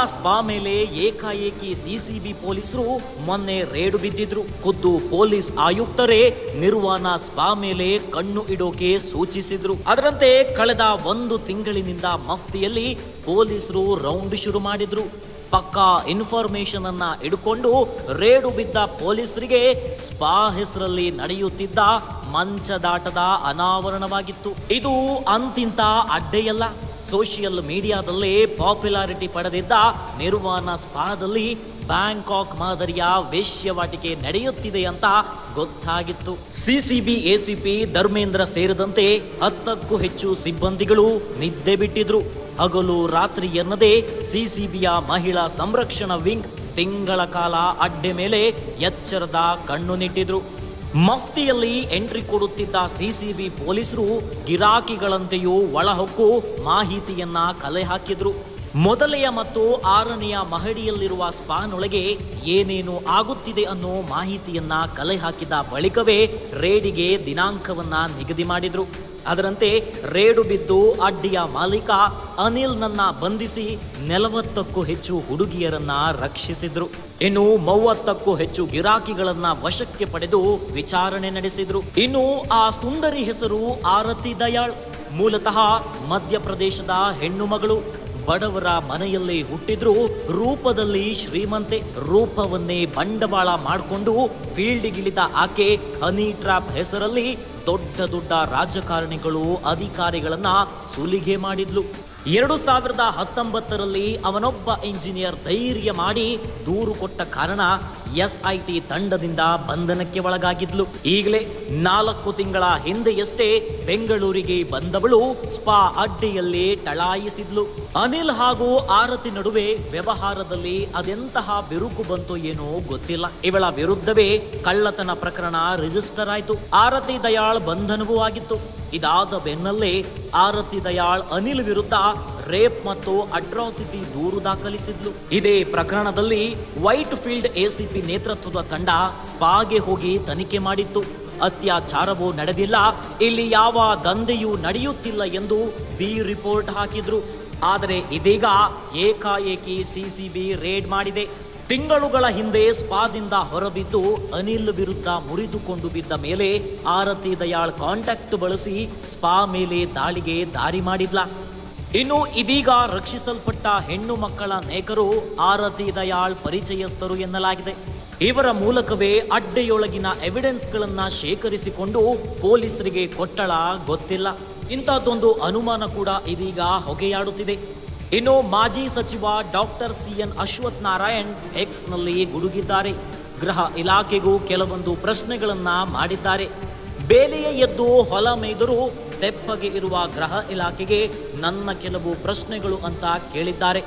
Spa ಮೇಲೆ ಏಕಾಏಕಿ CCB ಪೊಲೀಸರು ಮೊನ್ನೆ ರೇಡು ಬಿದ್ದಿದ್ರು. ಖುದ್ದು ಪೊಲೀಸ್ ಆಯುಕ್ತರೇ ನಿರ್ವಾಣ ಸ್ಪಾ ಮೇಲೆ ಕಣ್ಣು ಇಡೋಕೆ ಸೂಚಿಸಿದ್ರು. ಅದರಂತೆ ಕಳೆದ 1 ತಿಂಗಳಿನಿಂದ ಮಫ್ತಿಯಲ್ಲಿ ಪೊಲೀಸರು ರೌಂಡ್ ಶುರು ಮಾಡಿದ್ರು. ಪಕ್ಕಾ ಇನ್ಫಾರ್ಮೇಶನ್ ಅನ್ನ ಇಡುಕೊಂಡು ರೇಡು ಬಿದ್ದ ಪೊಲೀಸರಿಗೆ ಸ್ಪಾ ಹೆಸರಲ್ಲಿ ನಡೆಯುತ್ತಿದ್ದ ಮಂಚದಾಟದ ಅನಾವರಣವಾಗಿತ್ತು. ಇದು ಅಂತಿಂತ ಅಡ್ಡೆಯಲ್ಲ. ಸೋಷಿಯಲ್ ಮೀಡಿಯಾದಲ್ಲೇ ಪಾಪ್ಯುಲಾರಿಟಿ ಪಡೆದಿದ್ದ ನಿರ್ವಾಣ ಸ್ಪಾದಲ್ಲಿ ಬ್ಯಾಂಕಾಕ್ ಮಾದರಿಯ ವೇಶ್ಯವಾಟಿಕೆ ನಡೆಯುತ್ತಿದೆ ಅಂತ ಗೊತ್ತಾಗಿತ್ತು. ಸಿಸಿಬಿ ಎಸಿಪಿ ಧರ್ಮೇಂದ್ರ ಸೇರಿದಂತೆ 10ಕ್ಕೂ ಹೆಚ್ಚು ಸಿಬ್ಬಂದಿಗಳು ನಿದ್ದೆ ಬಿಟ್ಟಿದ್ರು. ಹಗಲು ರಾತ್ರಿ ಎನ್ನದೇ ಸಿಸಿಬಿಯ ಮಹಿಳಾ ಸಂರಕ್ಷಣಾ ವಿಂಗ್ ತಿಂಗಳ ಕಾಲ ಅಡ್ಡೆ ಮೇಲೆ ಎಚ್ಚರದ ಕಣ್ಣು ನೆಟ್ಟಿದ್ರು. ಮಫ್ತಿಯಲ್ಲಿ ಎಂಟ್ರಿ ಕೊಡುತ್ತಿದ್ದ ಸಿಸಿಬಿ ಪೊಲೀಸರು ಗಿರಾಕಿಗಳಂತೆಯೂ ಒಳಹೊಕ್ಕು ಮಾಹಿತಿಯನ್ನ ಕಲೆ ಹಾಕಿದ್ರು. ಮೊದಲೆಯ ಮತ್ತು 6ನೆಯ ಮಹಡಿಯಲ್ಲಿರುವ ಸ್ಪಾನೊಳಗೆ ಏನೇನು ಆಗುತ್ತಿದೆ ಅನ್ನೋ ಮಾಹಿತಿಯನ್ನ ಕಲೆ ಹಾಕಿದ ಬಳಿಕವೇ ರೇಡಿಗೆ ದಿನಾಂಕವನ್ನ ನಿಗದಿ ಮಾಡಿದ್ರು. ಅದರಂತೆ ರೇಡು ಬಿದ್ದು ಅಡ್ಡಿಯ ಮಾಲೀಕ ಅನಿಲ್ನನ್ನ ಬಂಧಿಸಿ 40ಕ್ಕೂ ಹೆಚ್ಚು ಹುಡುಗಿಯರನ್ನ ರಕ್ಷಿಸಿದ್ರು. ಇನ್ನು 30ಕ್ಕೂ ಹೆಚ್ಚು ಗಿರಾಕಿಗಳನ್ನ ವಶಕ್ಕೆ ಪಡೆದು ವಿಚಾರಣೆ ನಡೆಸಿದ್ರು. ಇನ್ನು ಆ ಸುಂದರಿ ಹೆಸರು ಆರತಿ ದಯಾಳ್. ಮೂಲತಃ ಮಧ್ಯಪ್ರದೇಶದ ಹೆಣ್ಣು ಮಗಳು. ಬಡವರ ಮನೆಯಲ್ಲಿ ಹುಟ್ಟಿದ್ರು. ರೂಪದಲ್ಲಿ ಶ್ರೀಮಂತೆ. ರೂಪವನ್ನೇ ಬಂಡವಾಳ ಮಾಡಿಕೊಂಡು ಫೀಲ್ಡ್ಗಿಳಿದ ಆಕೆ ಹನಿ ಟ್ರ್ಯಾಪ್ ಹೆಸರಲ್ಲಿ ದೊಡ್ಡ ರಾಜಕಾರಣಿಗಳು ಅಧಿಕಾರಿಗಳನ್ನ ಸುಲಿಗೆ ಮಾಡಿದ್ಲು. 2019ರಲ್ಲಿ ಅವನೊಬ್ಬ ಇಂಜಿನಿಯರ್ ಧೈರ್ಯ ಮಾಡಿ ದೂರು ಕೊಟ್ಟ ಕಾರಣ SIT ತಂಡದಿಂದ ಬಂಧನಕ್ಕೆ ಒಳಗಾಗಿದ್ಲು. ಈಗಲೇ 4 ತಿಂಗಳ ಹಿಂದೆಯಷ್ಟೇ ಬೆಂಗಳೂರಿಗೆ ಬಂದವಳು ಸ್ಪಾ ಅಡ್ಡೆಯಲ್ಲಿ ಟಳಾಯಿಸಿದ್ಲು. ಅನಿಲ್ ಹಾಗೂ ಆರತಿ ನಡುವೆ ವ್ಯವಹಾರದಲ್ಲಿ ಅದೆಂತಹ ಬಿರುಕು ಬಂತು ಏನೋ ಗೊತ್ತಿಲ್ಲ. ಇವಳ ವಿರುದ್ಧವೇ ಕಳ್ಳತನ ಪ್ರಕರಣ ರಿಜಿಸ್ಟರ್ ಆಯಿತು. ಆರತಿ ದಯಾಳ್ ಬಂಧನವೂ ಆಗಿತ್ತು. ಇದಾದ ಬೆನ್ನಲ್ಲೇ ಆರತಿ ದಯಾಳ್ ಅನಿಲ್ ವಿರುದ್ಧ ರೇಪ್ ಮತ್ತು ಅಟ್ರಾಸಿಟಿ ದೂರು ದಾಖಲಿಸಿದ್ಲು. ಇದೇ ಪ್ರಕರಣದಲ್ಲಿ ವೈಟ್ ಫೀಲ್ಡ್ ಎಸಿಪಿ ನೇತೃತ್ವದ ತಂಡ ಸ್ಪಾಗೆ ಹೋಗಿ ತನಿಖೆ ಮಾಡಿತ್ತು. ಅತ್ಯಾಚಾರವೂ ನಡೆದಿಲ್ಲ, ಇಲ್ಲಿ ಯಾವ ದಂಧೆಯೂ ನಡೆಯುತ್ತಿಲ್ಲ ಎಂದು ಬಿ ರಿಪೋರ್ಟ್ ಹಾಕಿದ್ರು. ಆದರೆ ಇದೀಗ ಏಕಾಏಕಿ ಸಿಸಿಬಿ ರೇಡ್ ಮಾಡಿದೆ. ತಿಂಗಳುಗಳ ಹಿಂದೆ ಸ್ಪಾದಿಂದ ಹೊರಬಿದ್ದು ಅನಿಲ್ ವಿರುದ್ಧ ಮುರಿದುಕೊಂಡು ಬಿದ್ದ ಮೇಲೆ ಆರತಿ ದಯಾಳ್ ಕಾಂಟ್ಯಾಕ್ಟ್ ಬಳಸಿ ಸ್ಪಾ ಮೇಲೆ ದಾಳಿಗೆ ದಾರಿ ಮಾಡಿದ್ಲ. ಇನ್ನು ಇದೀಗ ರಕ್ಷಿಸಲ್ಪಟ್ಟ ಹೆಣ್ಣು ಮಕ್ಕಳ ನೇಕರು ಆರತಿ ದಯಾಳ್ ಪರಿಚಯಸ್ಥರು ಎನ್ನಲಾಗಿದೆ. ಇವರ ಮೂಲಕವೇ ಅಡ್ಡೆಯೊಳಗಿನ ಎವಿಡೆನ್ಸ್ಗಳನ್ನ ಶೇಖರಿಸಿಕೊಂಡು ಪೊಲೀಸರಿಗೆ ಕೊಟ್ಟಳ ಗೊತ್ತಿಲ್ಲ. ಇಂಥದ್ದೊಂದು ಅನುಮಾನ ಕೂಡ ಇದೀಗ ಹೊಗೆಯಾಡುತ್ತಿದೆ. ಇನ್ನು ಮಾಜಿ ಸಚಿವ ಡಾಕ್ಟರ್ CN ಅಶ್ವಥ್ ನಾರಾಯಣ್ ಎಕ್ಸ್ನಲ್ಲಿ ಗುಡುಗಿದ್ದಾರೆ. ಗೃಹ ಇಲಾಖೆಗೂ ಕೆಲವೊಂದು ಪ್ರಶ್ನೆಗಳನ್ನ ಮಾಡಿದ್ದಾರೆ. ಬೇಲಿಯೇ ಎದ್ದು ಹೊಲ ಮೇಯ್ದರೂ ತೆಪ್ಪಗೆ ಇರುವ ಗೃಹ ಇಲಾಖೆಗೆ ನನ್ನ ಕೆಲವು ಪ್ರಶ್ನೆಗಳು ಅಂತ ಕೇಳಿದ್ದಾರೆ.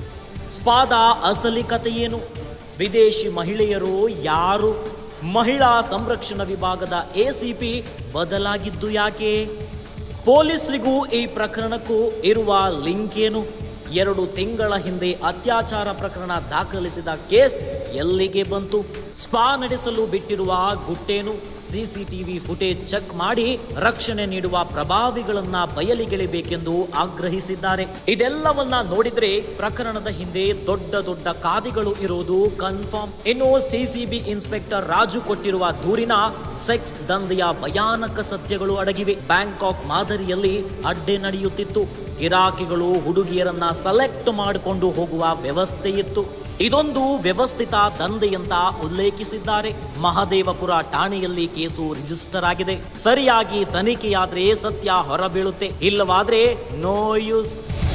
ಸ್ಪಾದ ಅಸಲಿ ಕಥೆಯೇನು? ವಿದೇಶಿ ಮಹಿಳೆಯರು ಯಾರು? ಮಹಿಳಾ ಸಂರಕ್ಷಣಾ ವಿಭಾಗದ ACP ಬದಲಾಗಿದ್ದು ಯಾಕೆ? ಪೊಲೀಸರಿಗೂ ಈ ಪ್ರಕರಣಕ್ಕೂ ಇರುವ ಲಿಂಕ್ ಏನು? 2 ತಿಂಗಳ ಹಿಂದೆ ಅತ್ಯಾಚಾರ ಪ್ರಕರಣ ದಾಖಲಿಸಿದ ಕೇಸ್ ಎಲ್ಲಿಗೆ ಬಂತು? ಸ್ಪಾ ನಡೆಸಲು ಬಿಟ್ಟಿರುವ ಗುಟ್ಟೇನು? CCTV ಫುಟೇಜ್ ಚೆಕ್ ಮಾಡಿ ರಕ್ಷಣೆ ನೀಡುವ ಪ್ರಭಾವಿಗಳನ್ನ ಬಯಲಿಗೆಳೆಯಬೇಕೆಂದು ಆಗ್ರಹಿಸಿದ್ದಾರೆ. ಇದೆಲ್ಲವನ್ನ ನೋಡಿದ್ರೆ ಪ್ರಕರಣದ ಹಿಂದೆ ದೊಡ್ಡ ಕಾದಿಗಳು ಇರೋದು ಕನ್ಫರ್ಮ್. ಇನ್ನು ಸಿಸಿಬಿ ಇನ್ಸ್ಪೆಕ್ಟರ್ ರಾಜು ಕೊಟ್ಟಿರುವ ದೂರಿನ ಸೆಕ್ಸ್ ದಂಧೆಯ ಭಯಾನಕ ಸತ್ಯಗಳು ಅಡಗಿವೆ. ಬ್ಯಾಂಕಾಕ್ ಮಾದರಿಯಲ್ಲಿ ಅಡ್ಡೆ ನಡೆಯುತ್ತಿತ್ತು. ಗಿರಾಕಿಗಳು ಹುಡುಗಿಯರನ್ನ ಸೆಲೆಕ್ಟ್ ಮಾಡಿಕೊಂಡು ಹೋಗುವ ವ್ಯವಸ್ಥೆ ಇತ್ತು. ಇದೊಂದು ವ್ಯವಸ್ಥಿತ ದಂಧೆಯಂತ ಉಲ್ಲೇಖಿಸಿದ್ದಾರೆ. ಮಹದೇವಪುರ ಠಾಣೆಯಲ್ಲಿ ಕೇಸು ರಿಜಿಸ್ಟರ್ ಆಗಿದೆ. ಸರಿಯಾಗಿ ತನಿಖೆಯಾದ್ರೆ ಸತ್ಯ ಹೊರಬೀಳುತ್ತೆ, ಇಲ್ಲವಾದ್ರೆ ನೋ ಯೂಸ್.